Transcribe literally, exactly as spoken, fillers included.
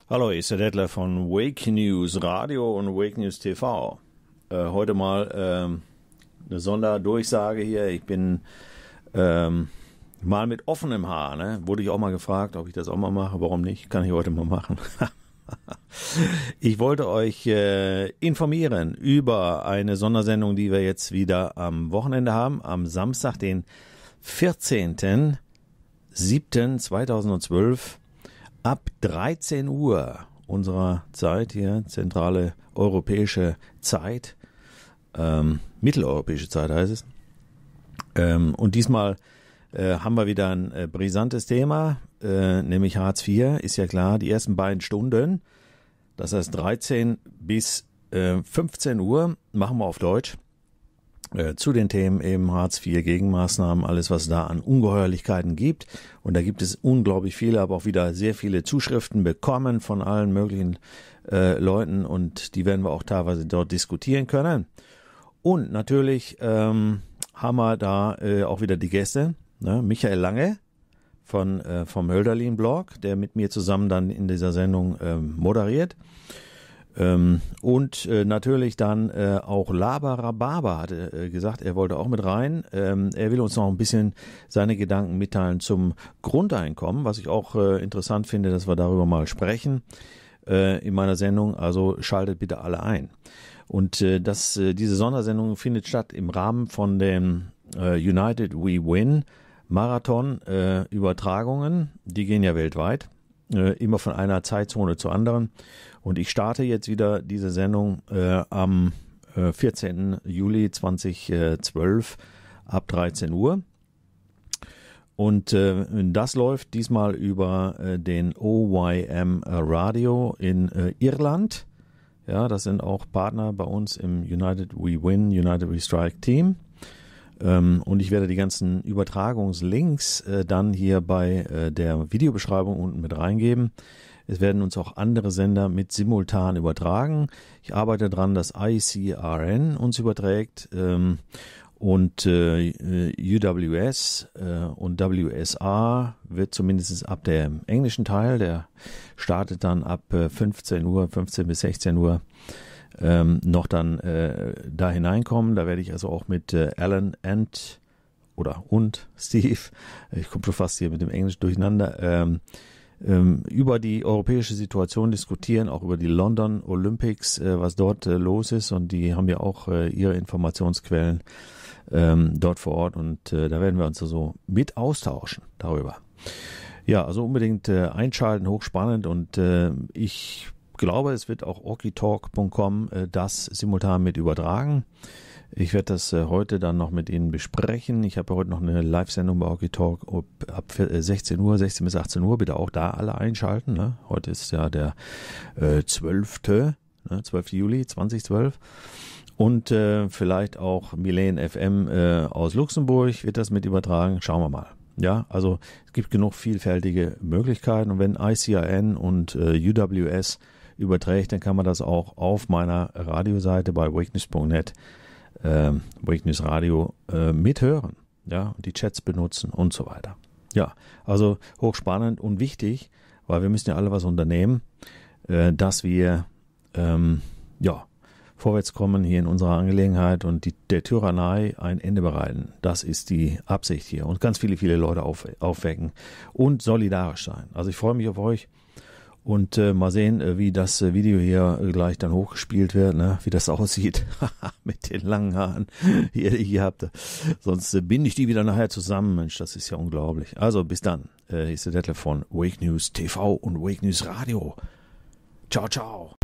Hallo, ich bin der Detlef von Wake News Radio und Wake News T V. Äh, heute mal ähm, eine Sonderdurchsage hier. Ich bin ähm, mal mit offenem Haar. Ne? Wurde ich auch mal gefragt, ob ich das auch mal mache. Warum nicht? Kann ich heute mal machen. Ich wollte euch äh, informieren über eine Sondersendung, die wir jetzt wieder am Wochenende haben. Am Samstag, den vierzehnten siebten zweitausendzwölf. Ab dreizehn Uhr unserer Zeit hier, zentrale europäische Zeit, ähm, mitteleuropäische Zeit heißt es. Ähm, und diesmal äh, haben wir wieder ein äh, brisantes Thema, äh, nämlich Hartz vier. Ist ja klar, die ersten beiden Stunden, das heißt dreizehn bis äh, fünfzehn Uhr, machen wir auf Deutsch. Zu den Themen eben Hartz vier, Gegenmaßnahmen, alles was da an Ungeheuerlichkeiten gibt. Und da gibt es unglaublich viele, aber auch wieder sehr viele Zuschriften bekommen von allen möglichen äh, Leuten und die werden wir auch teilweise dort diskutieren können. Und natürlich ähm, haben wir da äh, auch wieder die Gäste, ne? Michael Lange von äh, vom Hölderlin-Blog, der mit mir zusammen dann in dieser Sendung äh, moderiert. Ähm, und äh, natürlich dann äh, auch Laber Rhabarber hatte äh, gesagt, er wollte auch mit rein. Ähm, er will uns noch ein bisschen seine Gedanken mitteilen zum Grundeinkommen, was ich auch äh, interessant finde, dass wir darüber mal sprechen äh, in meiner Sendung. Also schaltet bitte alle ein. Und äh, das, äh, diese Sondersendung findet statt im Rahmen von dem äh, United We Win Marathon äh, Übertragungen. Die gehen ja weltweit, äh, immer von einer Zeitzone zur anderen. Und ich starte jetzt wieder diese Sendung äh, am äh, vierzehnten Juli zweitausendzwölf ab dreizehn Uhr. Und äh, das läuft diesmal über äh, den O Y M Radio in äh, Irland. Ja, das sind auch Partner bei uns im United We Win, United We Strike Team. Ähm, und ich werde die ganzen Übertragungslinks äh, dann hier bei äh, der Videobeschreibung unten mit reingeben. Es werden uns auch andere Sender mit simultan übertragen. Ich arbeite daran, dass I C R N uns überträgt ähm, und äh, U W S äh, und W S R wird zumindest ab dem englischen Teil, der startet dann ab äh, fünfzehn Uhr, fünfzehn bis sechzehn Uhr, ähm, noch dann äh, da hineinkommen. Da werde ich also auch mit äh, Alan and oder und Steve, ich komme schon fast hier mit dem Englisch durcheinander, ähm, über die europäische Situation diskutieren, auch über die London Olympics, was dort los ist. Und die haben ja auch ihre Informationsquellen dort vor Ort. Und da werden wir uns also mit austauschen darüber. Ja, also unbedingt einschalten, hochspannend. Und ich glaube, es wird auch okitalk punkt com das simultan mit übertragen. Ich werde das äh, heute dann noch mit Ihnen besprechen. Ich habe heute noch eine Live-Sendung bei Okitalk ab sechzehn Uhr, sechzehn bis achtzehn Uhr. Bitte auch da alle einschalten. Ne? Heute ist ja der äh, zwölfte Ne? zwölften Juli zweitausendzwölf. Und äh, vielleicht auch Milene F M äh, aus Luxemburg wird das mit übertragen. Schauen wir mal. Ja, also es gibt genug vielfältige Möglichkeiten. Und wenn I C R N und äh, U W S überträgt, dann kann man das auch auf meiner Radioseite bei wakenews punkt net Ähm, Wake News Radio äh, mithören, ja, und die Chats benutzen und so weiter. Ja, also hochspannend und wichtig, weil wir müssen ja alle was unternehmen, äh, dass wir ähm, ja vorwärts kommen hier in unserer Angelegenheit und die, der Tyrannei ein Ende bereiten. Das ist die Absicht hier und ganz viele, viele Leute auf, aufwecken und solidarisch sein. Also ich freue mich auf euch. Und äh, mal sehen, äh, wie das äh, Video hier äh, gleich dann hochgespielt wird, ne? Wie das aussieht mit den langen Haaren, die ihr hier habt. Sonst äh, binde ich die wieder nachher zusammen. Mensch, das ist ja unglaublich. Also bis dann. Äh, hier ist der Detlef von Wake News T V und Wake News Radio. Ciao, ciao.